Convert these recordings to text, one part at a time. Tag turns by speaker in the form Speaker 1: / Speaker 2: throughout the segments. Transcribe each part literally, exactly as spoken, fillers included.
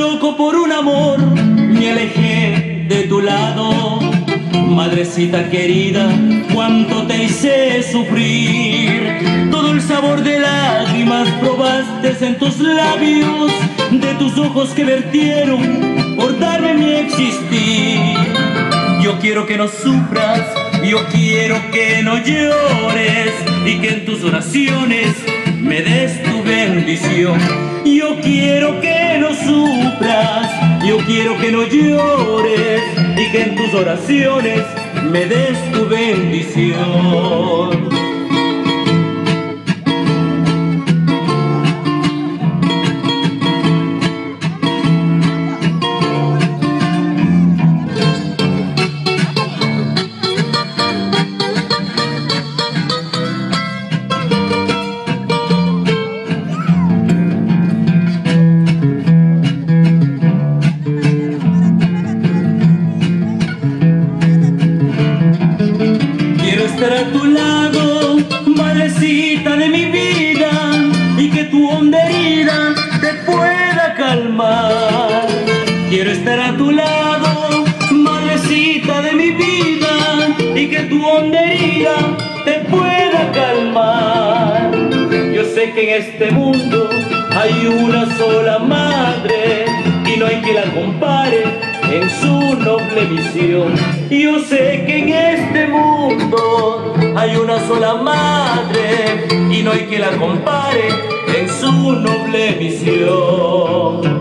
Speaker 1: loco por un amor, me alejé de tu lado. Madrecita querida, cuánto te hice sufrir. Todo el sabor de lágrimas probaste en tus labios, de tus ojos que vertieron por darme mi existir. Yo quiero que no sufras, yo quiero que no llores, y que en tus oraciones me des tu bendición. Yo quiero que no sufras, yo quiero que no llores, y que en tus oraciones me des tu bendición. Estar a tu lado, madrecita de mi vida, y que tu honda herida te pueda calmar. Quiero estar a tu lado, madrecita de mi vida, y que tu honda herida te pueda calmar. Yo sé que en este mundo hay una sola madre, y no hay que la compare en su noble misión. Yo sé que en este mundo hay una sola madre, y no hay que la compare en su noble misión.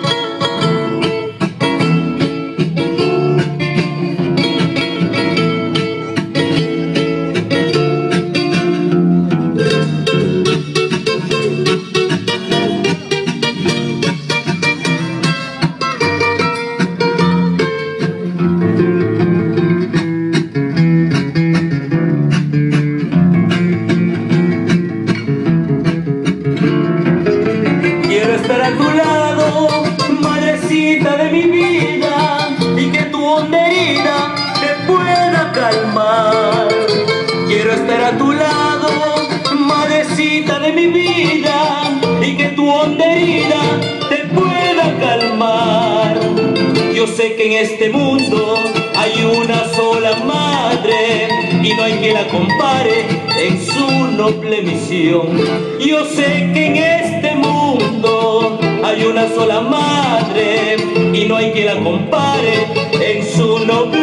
Speaker 1: Estar a tu lado, madrecita de mi vida, y que tu honda herida te pueda calmar. Quiero estar a tu lado, madrecita de mi vida, y que tu honda herida te pueda calmar. Yo sé que en este mundo hay una sola madre, y no hay que la compare en su noble misión. Yo sé que en este mundo hay una sola madre, y no hay que la compare en su noble